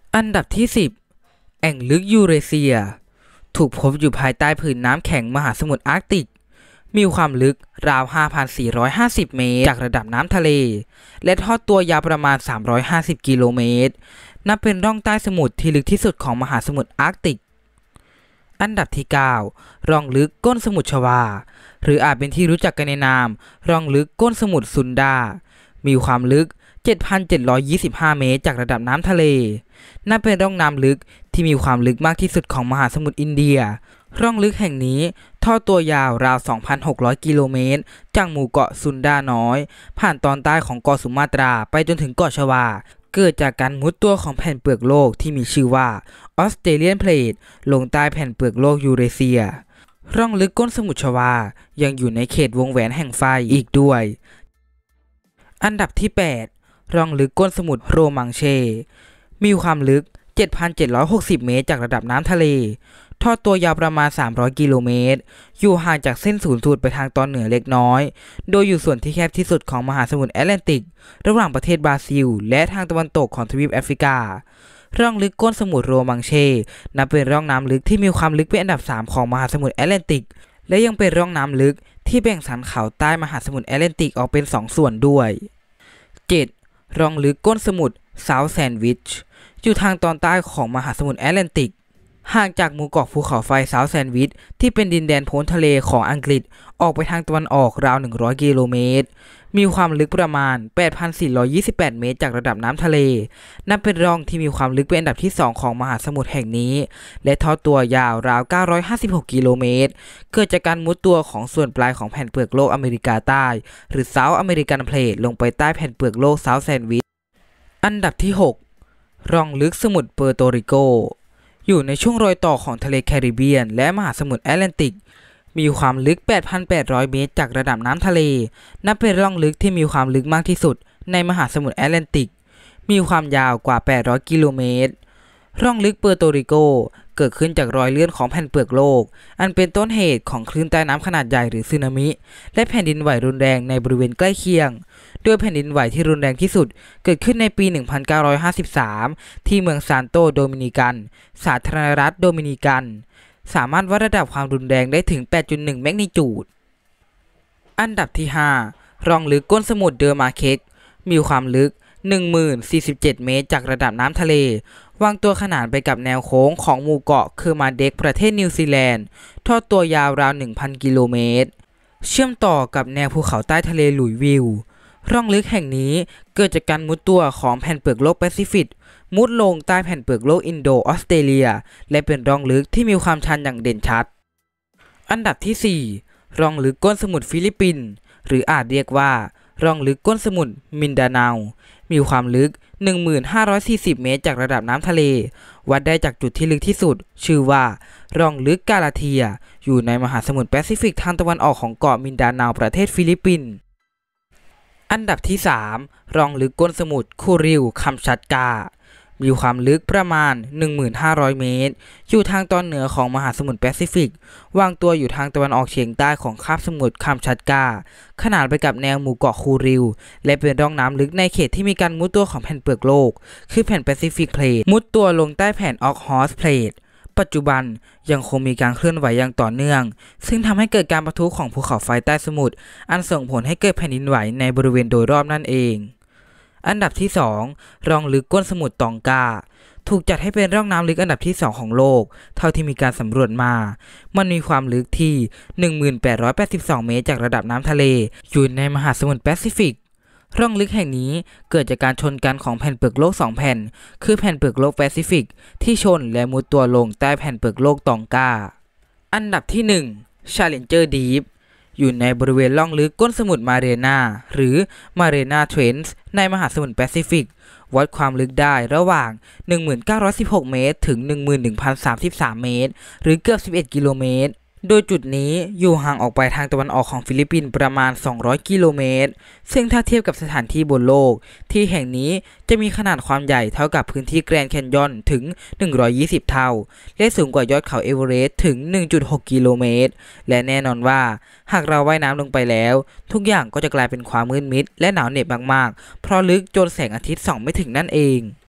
อันดับที่10แอ่งลึกยูเรเซียถูกพบอยู่ภายใต้ผืนน้ำแข็งมหาสมุทรอาร์กติกมีความลึกราว 5,450 เมตรจากระดับน้ำทะเลและทอดตัวยาวประมาณ350กิโลเมตรนับเป็นร่องใต้สมุทรที่ลึกที่สุดของมหาสมุทรอาร์กติกอันดับที่9ร่องลึกก้นสมุทรชวาหรืออาจเป็นที่รู้จักกันในนามร่องลึกก้นสมุทรซุนดามีความลึก 7,725 เมตรจากระดับน้ำทะเลนับเป็นร่องน้ำลึกที่มีความลึกมากที่สุดของมหาสมุทรอินเดียร่องลึกแห่งนี้ทอดตัวยาวราว 2,600 กิโลเมตรจากหมู่เกาะซุนดาน้อยผ่านตอนใต้ของเกาะสุมาตราไปจนถึงเกาะชวาเกิดจากการมุดตัวของแผ่นเปลือกโลกที่มีชื่อว่าออสเตรเลียนเพลทลงใต้แผ่นเปลือกโลกยูเรเซียร่องลึกก้นสมุทรชวายังอยู่ในเขตวงแหวนแห่งไฟอีกด้วยอันดับที่8ร่องลึกก้นสมุทรโรมังเชมีความลึก 7,760 เมตรจากระดับน้ำทะเลทอดตัวยาวประมาณ300กิโลเมตรอยู่ห่างจากเส้นศูนย์สูตรไปทางตอนเหนือเล็กน้อยโดยอยู่ส่วนที่แคบที่สุดของมหาสมุทรแอตแลนติกระหว่างประเทศบราซิลและทางตะวันตกของทวีปแอฟริการ่องลึกก้นสมุทรโรมังเชนับเป็นร่องน้ำลึกที่มีความลึกเป็นอันดับ3ของมหาสมุทรแอตแลนติกและยังเป็นร่องน้ำลึกที่แบ่งสันเขาใต้มหาสมุทรแอตแลนติกออกเป็น2ส่วนด้วย 7. ร่องลึกก้นสมุทรเซาท์แซนด์วิชอยู่ทางตอนใต้ของมหาสมุทรแอตแลนติกห่างจากหมู่เกาะภูเขาไฟเซาท์แซนด์วิชที่เป็นดินแดนพ้นทะเลของอังกฤษออกไปทางตะวันออกราว100กิโลเมตรมีความลึกประมาณ 8,428 เมตรจากระดับน้ำทะเลนับเป็นร่องที่มีความลึกเป็นอันดับที่2ของมหาสมุทรแห่งนี้และทอดตัวยาวราว956กิโลเมตรเกิดจากการมุดตัวของส่วนปลายของแผ่นเปลือกโลกอเมริกาใต้หรือเซาท์อเมริกันเพลทลงไปใต้แผ่นเปลือกโลกเซาท์แซนด์วิชอันดับที่6ร่องลึกสมุทรเปอร์โตริโกอยู่ในช่วงรอยต่อของทะเลแคริบเบียนและมหาสมุทรแอตแลนติกมีความลึก 8,800 เมตรจากระดับน้ำทะเลนับเป็นร่องลึกที่มีความลึกมากที่สุดในมหาสมุทรแอตแลนติกมีความยาวกว่า800กิโลเมตรร่องลึกเปอร์โตริโกเกิดขึ้นจากรอยเลื่อนของแผ่นเปลือกโลกอันเป็นต้นเหตุของคลื่นใต้น้ำขนาดใหญ่หรือสึนามิและแผ่นดินไหวรุนแรงในบริเวณใกล้เคียงโดยแผ่นดินไหวที่รุนแรงที่สุดเกิดขึ้นในปี 1953 ที่เมืองซานโตโดมินิกันสาธารณรัฐโดมินิกันสามารถวัดระดับความรุนแรงได้ถึง 8.1 แมกนิจูดอันดับที่5ร่องลึกก้นสมุทรเดอร์มาเคกมีความลึก 10,047 เมตรจากระดับน้ำทะเลวางตัวขนานไปกับแนวโค้งของหมู่เกาะเคอร์มาเด็กประเทศนิวซีแลนด์ทอดตัวยาวราว 1,000 กิโลเมตรเชื่อมต่อกับแนวภูเขาใต้ทะเลหลุยวิลร่องลึกแห่งนี้เกิดจากการมุดตัวของแผ่นเปลือกโลกแปซิฟิกมุดลงใต้แผ่นเปลือกโลกอินโดออสเตรเลียและเป็นร่องลึกที่มีความชันอย่างเด่นชัดอันดับที่4ร่องลึกก้นสมุทรฟิลิปปินส์หรืออาจเรียกว่าร่องลึกก้นสมุทรมินดาเนามีความลึก 1,540 เมตรจากระดับน้ำทะเลวัดได้จากจุดที่ลึกที่สุดชื่อว่าร่องลึกกาลาเทียอยู่ในมหาสมุทรแปซิฟิกทางตะวันออกของเกาะมินดาเนาประเทศฟิลิปปินส์อันดับที่3ร่องลึกก้นสมุทรคูริลคัมชัตกามีความลึกประมาณ 1,500 เมตรอยู่ทางตอนเหนือของมหาสมุทรแปซิฟิกวางตัวอยู่ทางตะวันออกเฉียงใต้ของคาบสมุทรคัมชัตกาขนานไปกับแนวหมู่เกาะคูริลและเป็นร่องน้ำลึกในเขตที่มีการมุดตัวของแผ่นเปลือกโลกคือแผ่นแปซิฟิกเพลทมุดตัวลงใต้แผ่นออกฮอสเพลทปัจจุบันยังคงมีการเคลื่อนไหวอย่างต่อเนื่องซึ่งทำให้เกิดการปะทุของภูเขาไฟใต้สมุทรอันส่งผลให้เกิดแผ่นดินไหวในบริเวณโดยรอบนั่นเองอันดับที่2ร่องลึกก้นสมุทรตองกาถูกจัดให้เป็นร่องน้ำลึกอันดับที่2ของโลกเท่าที่มีการสำรวจมามันมีความลึกที่ 1,882 เมตรจากระดับน้ำทะเลอยู่ในมหาสมุทรแปซิฟิกร่องลึกแห่งนี้เกิดจากการชนกันของแผ่นเปลือกโลก2แผ่นคือแผ่นเปลือกโลกแปซิฟิกที่ชนและมุดตัวลงใต้แผ่นเปลือกโลกตองกาอันดับที่1 Challenger Deepอยู่ในบริเวณล่องลึกก้นสมุทรมาเรนาหรือมาเรนาเทรนส์ในมหาสมุทรแปซิฟิกวัดความลึกได้ระหว่าง 1916 เมตรถึง 11,033 เมตรหรือเกือบ11กิโลเมตรโดยจุดนี้อยู่ห่างออกไปทางตะวันออกของฟิลิปปินส์ประมาณ200กิโลเมตรซึ่งถ้าเทียบกับสถานที่บนโลกที่แห่งนี้จะมีขนาดความใหญ่เท่ากับพื้นที่แกรนด์แคนยอนถึง120เท่าและสูงกว่ายอดเขาเอเวอเรสต์ถึง 1.6 กิโลเมตรและแน่นอนว่าหากเราว่ายน้ำลงไปแล้วทุกอย่างก็จะกลายเป็นความมืดมิดและหนาวเหน็บมากๆเพราะลึกจนแสงอาทิตย์ส่องไม่ถึงนั่นเอง